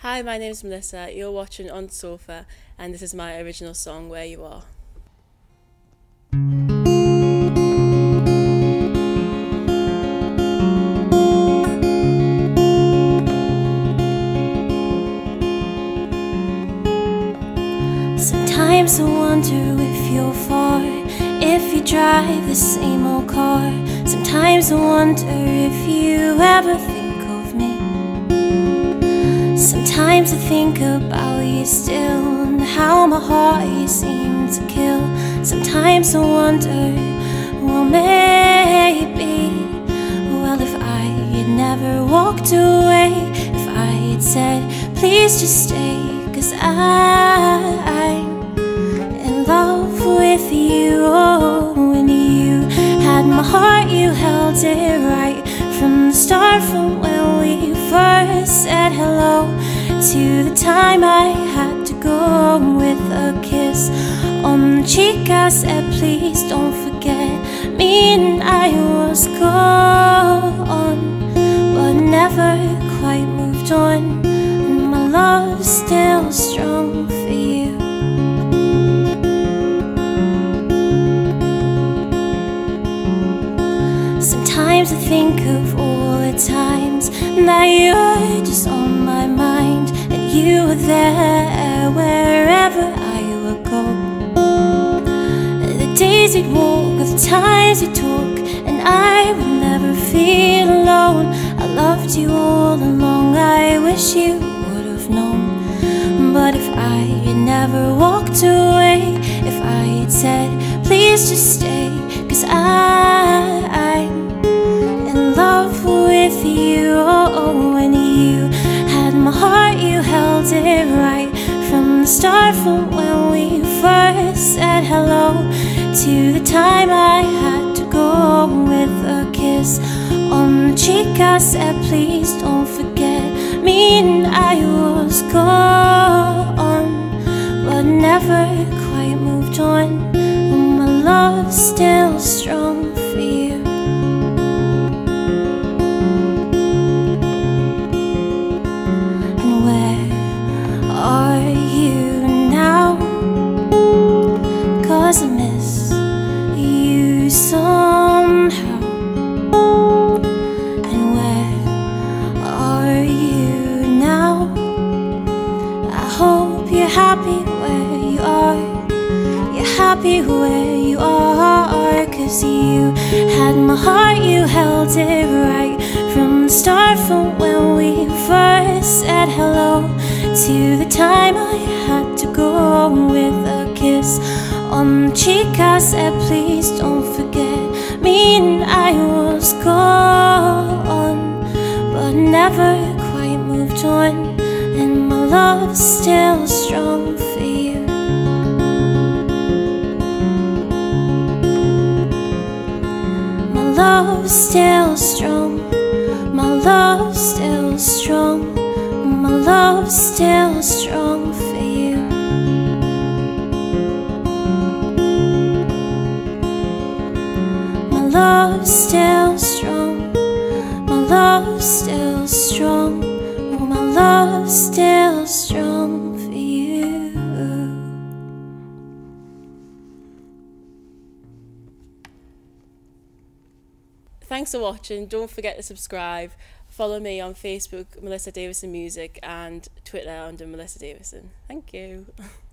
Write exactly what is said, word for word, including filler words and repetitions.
Hi, my name is Melissa, you're watching Ont Sofa, and this is my original song, Where You Are. Sometimes I wonder if you're far, if you drive the same old car. Sometimes I wonder if you ever think of me. Sometimes I think about you still, and how my heart you seem to kill. Sometimes I wonder, well maybe, well if I had never walked away, if I had said please just stay, 'cause I'm in love with you. Oh, when you had my heart, you held it right from the start, from when we first said hello to the time I had to go with a kiss on the cheek. I said please don't forget me, and I was gone, but never quite moved on, and my love's still strong for you. Sometimes I think of all the times that you're just on my mind, and you were there wherever I would go. The days we'd walk, the times we'd talk, and I would never feel alone. I loved you all along, I wish you would have known. But if I had never walked away, if I had said please just stay, 'cause I'm in love with you. Oh, when you had my heart, you held it right from the start, from when we first said hello to the time I had to go with a kiss on the cheek. I said please don't forget me, and I was gone, but never quite moved on, and my love's still strong for you. And where are you now? 'Cause I miss you somehow. And where are you now? I hope you're happy where you are. You're happy where you are, 'cause you had my heart, you held it right from the start, from when we first said hello to the time I had to go with a kiss on the cheek. I said please don't forget me, and I was gone, but never quite moved on, and my love's still strong for you. My love's still strong, my love's still strong, my love's still strong for you. My love's still strong, my love's still strong, my love's still strong for you. Thanks for watching, don't forget to subscribe. Follow me on Facebook, Melissa Davison Music, and Twitter under Melissa Davison. Thank you.